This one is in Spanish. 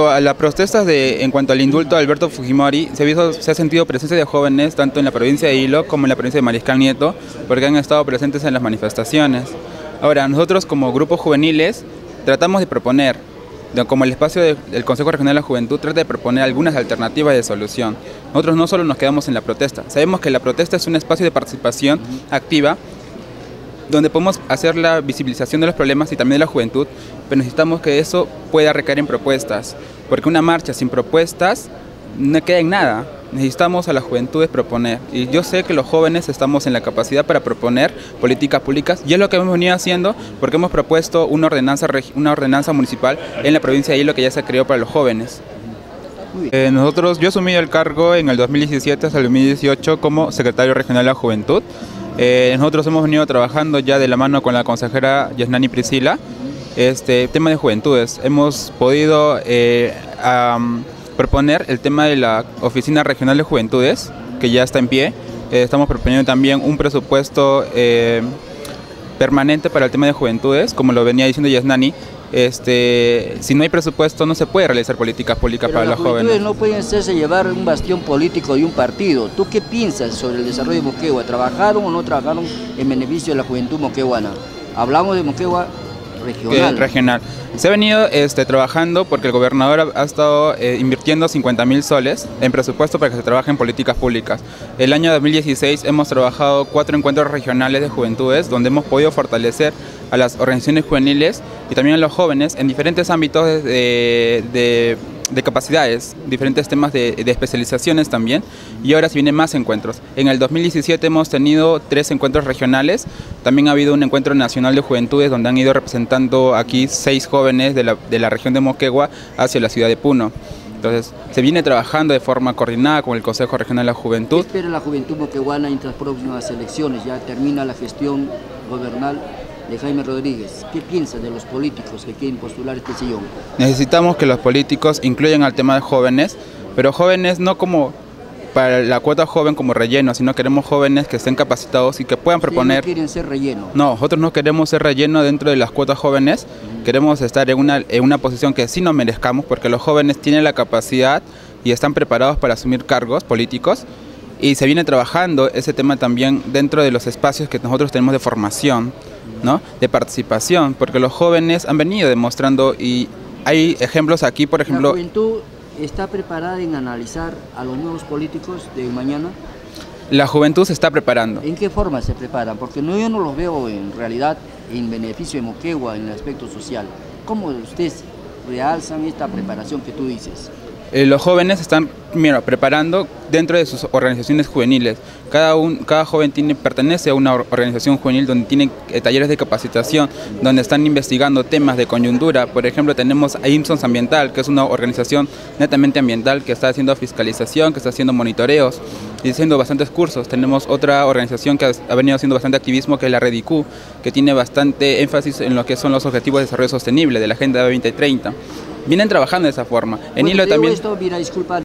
A las protestas en cuanto al indulto de Alberto Fujimori, se ha sentido presencia de jóvenes tanto en la provincia de Hilo como en la provincia de Mariscal Nieto, porque han estado presentes en las manifestaciones. Ahora, nosotros como grupos juveniles tratamos de proponer, como el espacio del Consejo Regional de la Juventud trata de proponer algunas alternativas de solución. Nosotros no solo nos quedamos en la protesta, sabemos que la protesta es un espacio de participación activa, donde podemos hacer la visibilización de los problemas y también de la juventud, pero necesitamos que eso pueda recaer en propuestas, porque una marcha sin propuestas no queda en nada. Necesitamos a las juventudes proponer, y yo sé que los jóvenes estamos en la capacidad para proponer políticas públicas, y es lo que hemos venido haciendo, porque hemos propuesto una ordenanza municipal en la provincia de Hilo que ya se creó para los jóvenes. Yo asumí el cargo en el 2017 hasta el 2018 como secretario regional de la Juventud. Nosotros hemos venido trabajando ya de la mano con la consejera Yasnani Priscila, tema de juventudes. Hemos podido proponer el tema de la Oficina Regional de Juventudes, que ya está en pie. Estamos proponiendo también un presupuesto permanente para el tema de juventudes, como lo venía diciendo Yasnani. Si no hay presupuesto no se puede realizar políticas públicas para los jóvenes. No pueden hacerse llevar un bastión político de un partido. ¿Tú qué piensas sobre el desarrollo de Moquegua? ¿Trabajaron o no trabajaron en beneficio de la juventud moqueguana? Hablamos de Moquegua regional. Se ha venido trabajando porque el gobernador ha estado invirtiendo 50.000 soles en presupuesto para que se trabaje en políticas públicas. El año 2016 hemos trabajado 4 encuentros regionales de juventudes donde hemos podido fortalecer a las organizaciones juveniles y también a los jóvenes en diferentes ámbitos de capacidades, diferentes temas de especializaciones también, y ahora se vienen más encuentros. En el 2017 hemos tenido 3 encuentros regionales, también ha habido un encuentro nacional de juventudes donde han ido representando aquí 6 jóvenes de la región de Moquegua hacia la ciudad de Puno. Entonces, se viene trabajando de forma coordinada con el Consejo Regional de la Juventud. ¿Qué espera la juventud moqueguana en las próximas elecciones? Ya termina la gestión gobernal de Jaime Rodríguez. ¿Qué piensas de los políticos que quieren postular este sillón? Necesitamos que los políticos incluyan al tema de jóvenes, pero jóvenes no como para la cuota joven como relleno, sino queremos jóvenes que estén capacitados y que puedan proponer. ¿No quieren ser relleno? No, nosotros no queremos ser relleno dentro de las cuotas jóvenes, queremos estar en una posición que sí nos merezcamos, porque los jóvenes tienen la capacidad y están preparados para asumir cargos políticos, y se viene trabajando ese tema también dentro de los espacios que nosotros tenemos de formación, ¿no? De participación, porque los jóvenes han venido demostrando, y hay ejemplos aquí, por ejemplo. ¿La juventud está preparada en analizar a los nuevos políticos de mañana? La juventud se está preparando. ¿En qué forma se preparan? Porque yo no los veo en realidad en beneficio de Moquegua en el aspecto social. ¿Cómo ustedes realzan esta preparación que tú dices? Los jóvenes están preparando dentro de sus organizaciones juveniles. Cada joven pertenece a una organización juvenil donde tiene talleres de capacitación, donde están investigando temas de coyuntura. Por ejemplo, tenemos a IMSONS Ambiental, que es una organización netamente ambiental que está haciendo fiscalización, que está haciendo monitoreos y haciendo bastantes cursos. Tenemos otra organización que ha venido haciendo bastante activismo, que es la Red IQ, que tiene bastante énfasis en lo que son los objetivos de desarrollo sostenible de la Agenda 2030. Vienen trabajando de esa forma. En Hilo también. Disculpa.